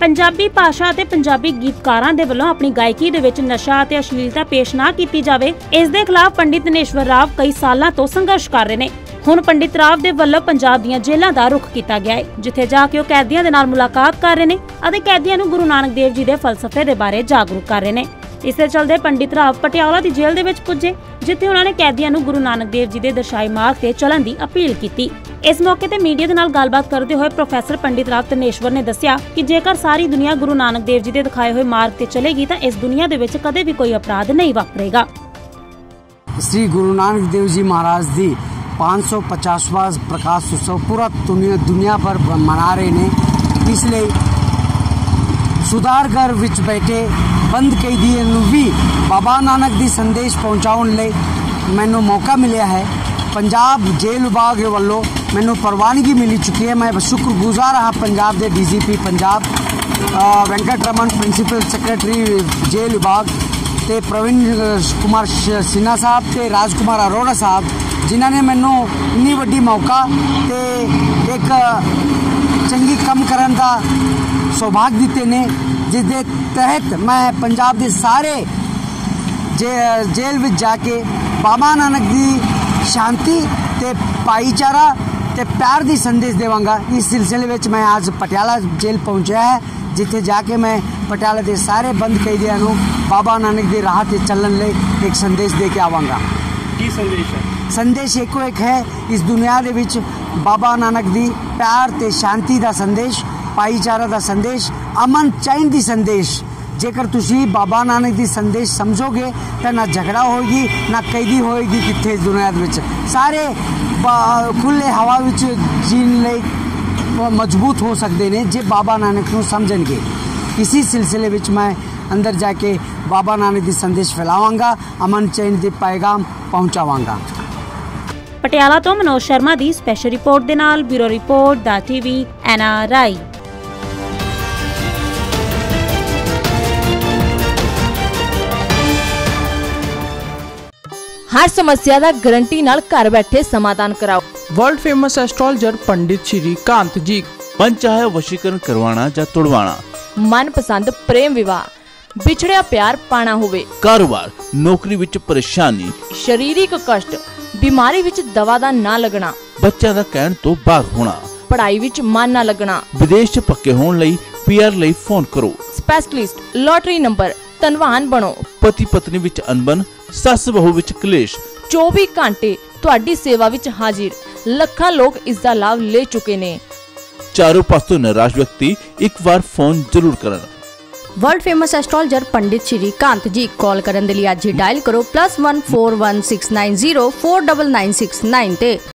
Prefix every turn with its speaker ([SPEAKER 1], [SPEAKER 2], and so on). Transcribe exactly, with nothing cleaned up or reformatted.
[SPEAKER 1] पंजाबी भाषा ते पंजाबी गीतकारां दे वल्लों अपनी गायकी दे विच नशा ते अश्लीलता पेश ना कीती जावे, इस दे खिलाफ पंडित दिनेश्वर राव कई सालां तो संघर्ष कर रहे ने। हुण पंडित राव दे वल्लों पंजाब दीआं जेलां दा रुख कीता गया है, जिथे जाके ओह कैदियां दे नाल मुलाकात कर रहे ने अते कैदियां नूं गुरु नानक देव जी दे फलसफे दे बारे जागरूक कर रहे ने। इस दे चलदे पंडित राव पटियाला दी जेल दे विच पुजे, जिथे उन्होंने कैदियां नूं गुरु नानक देव जी दे दर्शाए मार्ग ते चलण दी अपील कीती। इस मौके ते मीडिया दे नाल गलबात करदे होए प्रोफैसर पंडित राव दिनेश्वर ने दस्सिया कि जेकर सारी दुनिया गुरु नानक देव जी दे दिखाए हुए मार्ग ते चलेगी तां इस दुनिया दे विच कदे भी कोई अपराध नहीं वापरेगा।
[SPEAKER 2] श्री गुरु नानक देव जी महाराज दी पाँच सौ पचासवां प्रकाश उत्सव पूरा दुनिया दुनिया पर मना रहे ने। इसलिए सुधार घर विच बैठे बंद कैदियों नूं भी बाबा नानक दी संदेश पहुँचाउण लई मैनूं मौका मिलिया है। पंजाब जेल विभाग वालों मैनूं प्रवानगी मिली चुकी है। मैं शुक्रगुजार हाँ पंजाब के D G P Punjab Venkat Raman principal secretary jail विभाग ते प्रवीण कुमार सिन्हा साहब ते राजकुमार अरोड़ा साहब, जिन्होंने मैनूं इन्नी वड्डी मौका ते एक चंगी कम करन दा सौभाग्य दिते ने, जिस दे तहत मैं पंजाब के सारे जे जेल विच जाके बाबा नानक दी शांति ते भाईचारा ते प्यार दी संदेश देवांगा। इस सिलसिले में मैं आज पटियाला जेल पहुंचा है, जिथे जाके मैं पटियाला के सारे बंद कैदियों नूं बाबा नानक दी राह ते चलण लई एक संदेश दे के आवांगा।
[SPEAKER 3] की संदेश है? संदेश
[SPEAKER 2] एको एक है, इस दुनिया दे विच बाबा नानक दी प्यार ते शांति दा संदेश, भाईचारा दा संदेश, अमन चैन दी संदेश। जेकर तुसी बाबा नानक दी संदेश समझोगे तो ना झगड़ा होगी ना कैदी होएगी किथे इस दुनिया दे विच। सारे खुले हवा विच जीण लई मजबूत हो सकते ने जे बाबा नानक नूं समझणगे। इसी सिलसिले विच मैं अंदर जाके बाबा नानक दी संदेश फैलावांगा, अमन चैन दी पैगाम पहुंचावांगा।
[SPEAKER 1] पटियाला तो मनोज शर्मा दी स्पेशल रिपोर्ट दे नाल ब्यूरो रिपोर्ट दा टीवी एन आर आई।
[SPEAKER 4] हर समस्या दा गारंटी नाल घर बैठे समाधान कराओ।
[SPEAKER 5] World famous astrologer Pandit Shrikant ji.
[SPEAKER 6] मन चाहे वशीकरण करवाना या तोड़वाना,
[SPEAKER 4] मन पसंद प्रेम विवाह, बिछड़िया प्यार पाना होवे,
[SPEAKER 6] कारोबार नौकरी विच परेशानी,
[SPEAKER 4] शारीरिक कष्ट, बीमारी विच दवा दा ना लगना,
[SPEAKER 6] बच्चा दा कहण तो बाग होना,
[SPEAKER 4] पढ़ाई विच मन ना लगना,
[SPEAKER 6] विदेश च पक्के होण लई पीआर लई फोन करो।
[SPEAKER 4] स्पेशलिस्ट लॉटरी नंबर, धनवान बनो,
[SPEAKER 6] पति पत्नी विच अनबन, सस बहू विच कलेश,
[SPEAKER 4] चौबी घंटे तुहाडी सेवा विच हाजिर। लखां लोग इस दा लाभ ले चुके ने।
[SPEAKER 6] चारों पासों निराश व्यक्ति एक बार फोन जरूर करन।
[SPEAKER 7] World famous astrologer Pandit Shrikant ji call करन दे लिए आज ही डायल करो plus one four one six nine zero four double nine six nine ते।